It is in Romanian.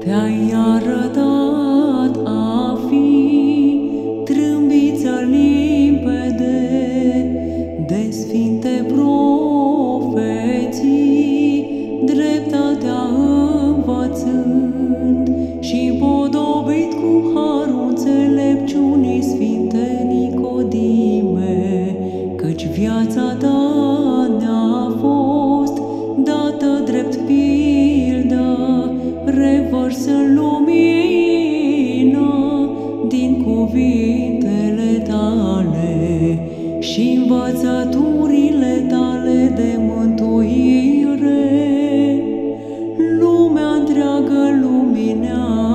Te-ai arătat a fi trâmbiță limpede de sfinte profeții, dreptatea învățând și podobit cu harul înțelepciunii Sfinte Nicodime, căci viața ta ne-a fost dată drept pildă, revărsă lumină din cuvintele tale și învățăturile tale de mântuire. Lumea întreagă luminează